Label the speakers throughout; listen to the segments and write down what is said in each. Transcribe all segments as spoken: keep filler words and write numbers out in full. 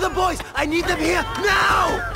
Speaker 1: the boys! I need them here now!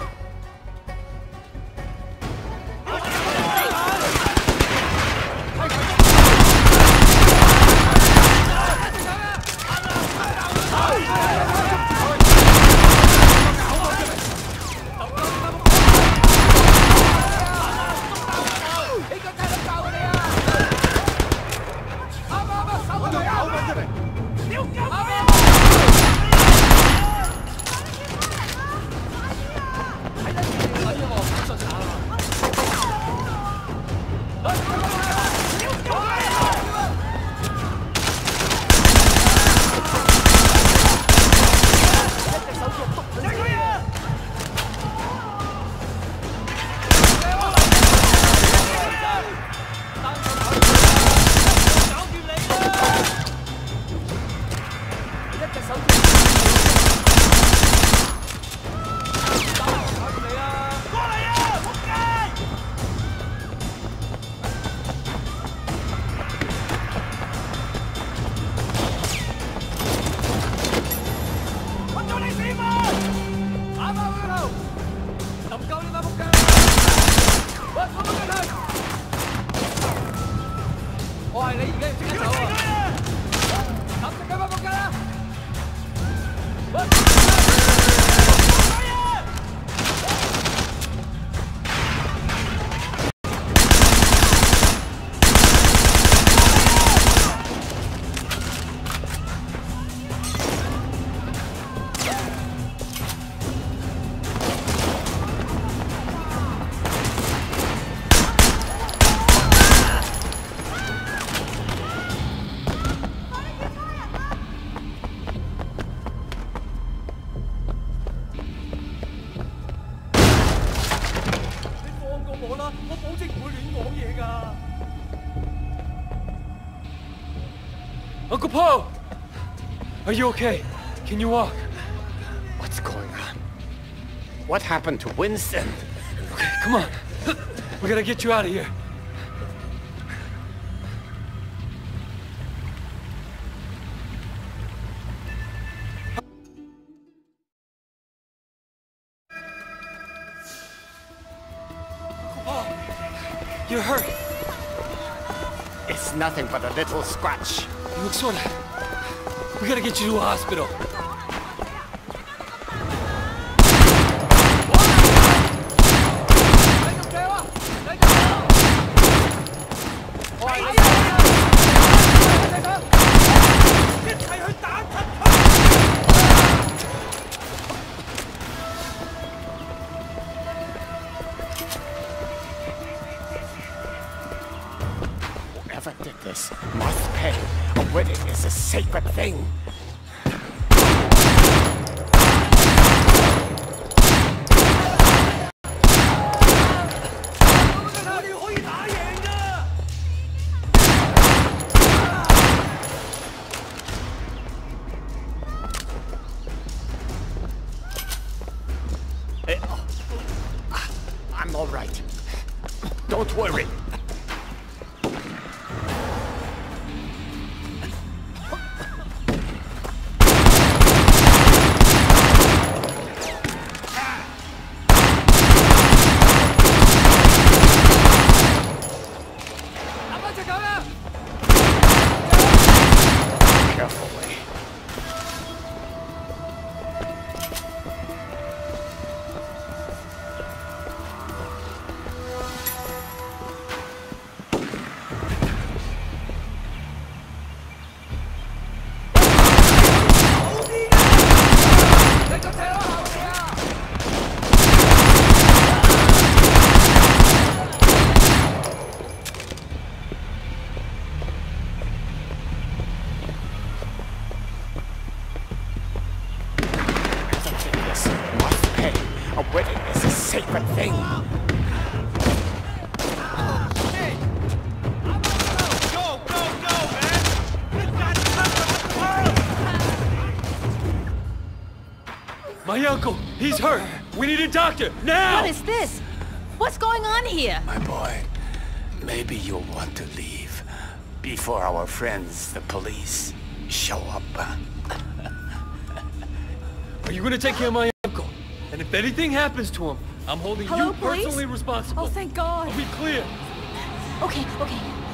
Speaker 2: Uncle Po! Are you okay? Can you walk?
Speaker 3: What's going on? What happened to Winston?
Speaker 2: Okay, come on. We gotta get you out of here. Uncle Po! You're hurt.
Speaker 3: It's nothing but a little scratch.
Speaker 2: You look sort of... We gotta get you to a hospital.
Speaker 3: Whoever did this must pay. A wedding is a sacred thing. I'm all right. Don't worry. Carefully. A wedding is a sacred thing.
Speaker 4: Go, go, go, man!
Speaker 2: My uncle, he's hurt. We need a doctor, now!
Speaker 5: What is this? What's going on here?
Speaker 3: My boy, maybe you'll want to leave before our friends, the police, show up.
Speaker 2: Are you gonna take care of my uncle? And if anything happens to him, I'm holding
Speaker 5: Hello,
Speaker 2: you
Speaker 5: police?
Speaker 2: personally responsible.
Speaker 5: Oh, thank God.
Speaker 2: Are we clear?
Speaker 5: Okay, okay.